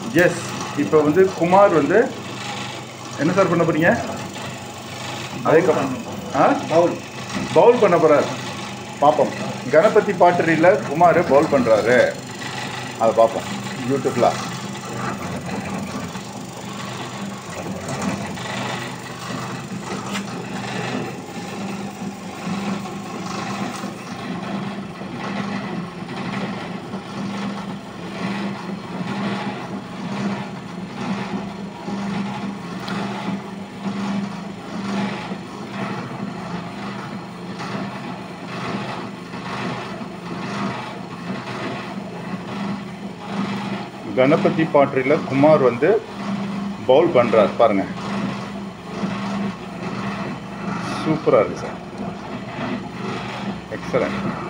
S, இப்போ வந்து குமார் வந்து என்ன சார் பண்ண போறீங்க? அதுக்கப்புறம் பவுல் பண்ண போகிறார். பார்ப்போம். கணபதி பாட்டரியில் குமார் பவுல் பண்ணுறாரு, அதை பார்ப்போம் யூடியூப்பில். கணபதி பாட்டரியில் குமார் வந்து பவுல் பண்ணுறார் பாருங்கள். சூப்பராக இருக்குது சார், எக்ஸலண்ட்.